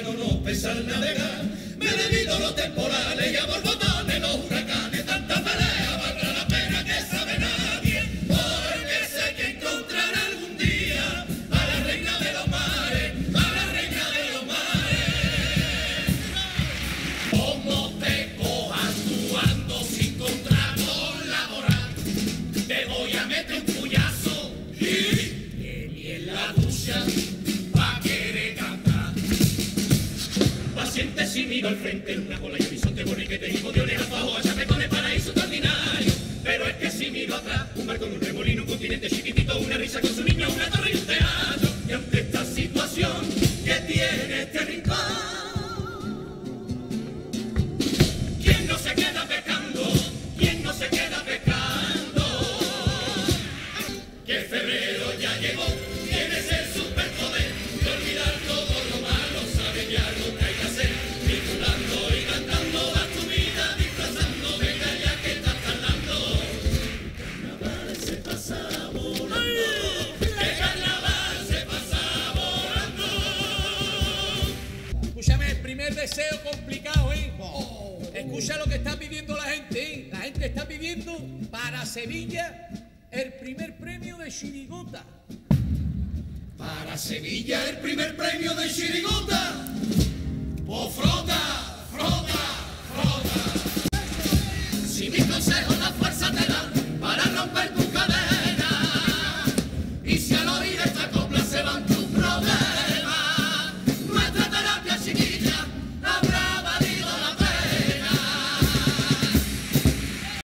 ya no nos pesa el navegar. Me he debido los temporales y a borbotones los huracanes, tanta pelea valdrá la pena que sabe nadie, porque sé que encontraré algún día a la reina de los mares, a la reina de los mares. Como te cojas tú ando sin contrato laboral, te voy a meter un puyazo y ni en la ducha va a querer cantar. Paciente si miro al frente en una cola y horizonte borriquete y de orejas bajo a chapecones paraíso extraordinario. Pero es que si miro atrás, un mar con un remolino, un continente chiquitito, una risa con su niño, una torre y un teatro. Y ante esta situación que tiene este rincón, ¿quién no se queda pescando? ¿Quién no se queda pescando? Que febrero ya llegó, tienes el superpoder de olvidar todo lo malo, sabes ya lo que hay que hacer, titulando y cantando, vas tu vida disfrazando, venga ya que estás tardando. Carnaval se pasa volando, el carnaval se pasa volando. Escúchame, el primer deseo complicado, ¿eh? Escucha lo que está pidiendo la gente, ¿eh? La gente está pidiendo para Sevilla el primer premio de chirigota. Para Sevilla el primer premio de chirigota. ¡Oh, frota, frota, frota! Si mi consejo no fuera